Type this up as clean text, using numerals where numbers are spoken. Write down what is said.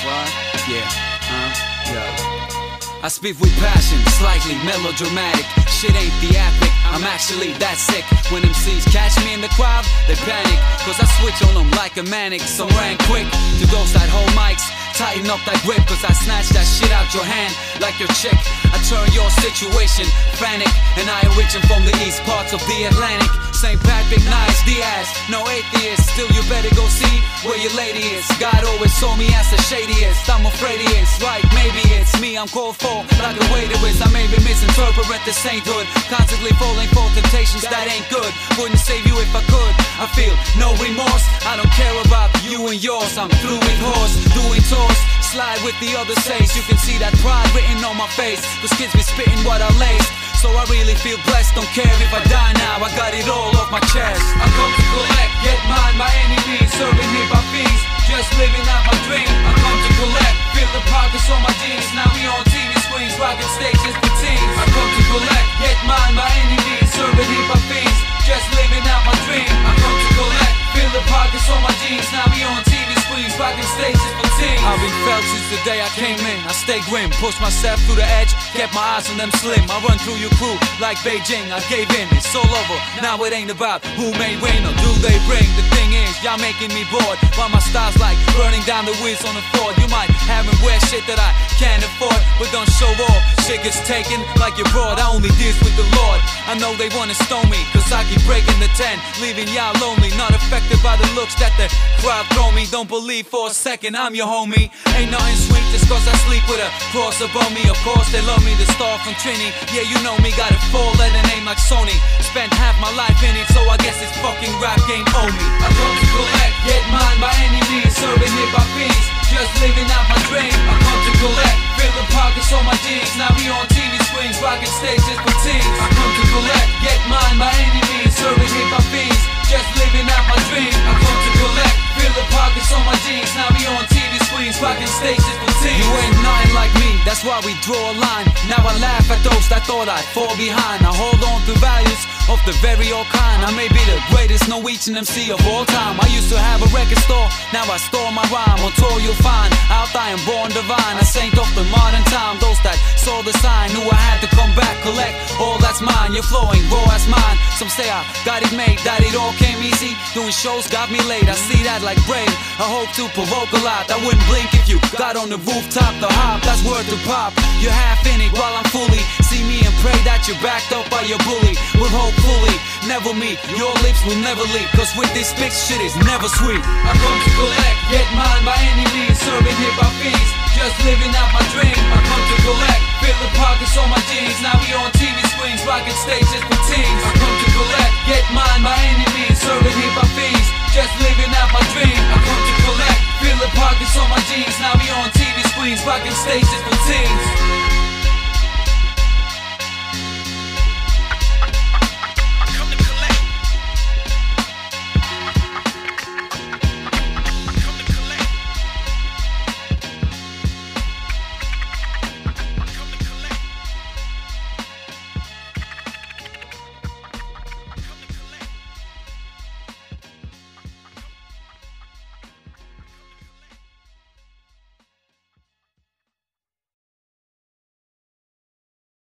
What? Yeah, yo. I speak with passion, slightly melodramatic. Shit ain't theatric, I'm actually that sick. When MCs catch me in the crowd, they panic, cause I switch on them like a manic. So ran quick to those that hold mics, tighten up that grip, cause I snatch that shit out your hand like your chick. I turn your situation frantic, and I origin from the east parts of the Atlantic. St. Patrick, nice, Diaz, no atheist. Still you better go see where your lady is. God always saw me as the shadiest. I'm afraid he is, right, maybe it's me I'm called for, like a waiter is. I maybe misinterpret the sainthood, constantly falling for temptations that ain't good. Wouldn't save you if I could. I feel no remorse, I don't care about you and yours. I'm through with horse, doing tours, slide with the other saints. You can see that pride written on my face, cause kids be spitting what I laced. So I really feel blessed, don't care if I die now, I got it all off my chest. I come to collect, get mine by any means, serving hip-hop fiends, just living out my dream. I come to collect, feel the pockets on my jeans, now we on TV screens, rocking stages for teens. I come to collect, get mine by any means, serving hip-hop fiends, just living out my dream. I come to collect, feel the pockets on my jeans, now we on TV screens, rocking stages for teens. I've been felt since the day I came in, I stay grim, push myself through the edge, kept my eyes on them slim. I run through your crew like Beijing, I gave in, it's all over. Now it ain't about who may win or do they bring. The thing is, y'all making me bored, while my style's like burning down the wheels on the Ford. You might have me wear shit that I can't afford, but don't show off, shit gets taken like you're broad. I only deal with the Lord, I know they wanna stone me, cause I keep breaking the 10, leaving y'all lonely. Not affected by the looks that the crowd throw me. Don't believe for a second I'm your homie. Ain't nothing sweet just cause I sleep with a cross above me. Of course they love me, the star from Trini. Yeah, you know me, got a 4-letter name like Sony. Spent half my life in it, so I guess this fucking rap game owe me. I come to collect, get mine by any means, serving hip-hop fiends, just living out my dream. I come to collect, fill the pockets on my jeans, now we on TV screens, rocking stages for teens. I come to collect, get mine by any means, serving hip-hop fiends, just living out my dream. I come to collect, fill the pockets on my jeans, now we on TV screens, rocking stages for teens. You ain't nothing like me, that's why we draw a line. Now I laugh at those that thought I'd fall behind. I hold on to values of the very old kind. I may be the greatest Norwegian MC of all time. I used to have a record store, now I store my rhyme. On tour you'll find, out I am born divine. A saint of the modern time, those that saw the sign knew I had to come back, collect all that's mine. You're flowing, raw as mine. Some say I got it made, that it all came easy. Doing shows got me late, I see that like brave. I hope to provoke a lot, I wouldn't blink if you got on the rooftop. The hop, that's word to pop. You're half in it while I'm fully. See me and pray that you're backed up by your bully. We'll hopefully never meet, your lips will never leak, cause with this spit shit is never sweet. I come to collect, get mine by any means, serving hip-hop fiends, just living out my dream. I come to collect, fill the pockets on my jeans, now we on TV screens, rocking stages for teens. I come to collect, get mine by any means, serving hip-hop fiends, just living out my dream. I come to collect, fill the pockets on my jeans, now we on TV screens, rocking stages for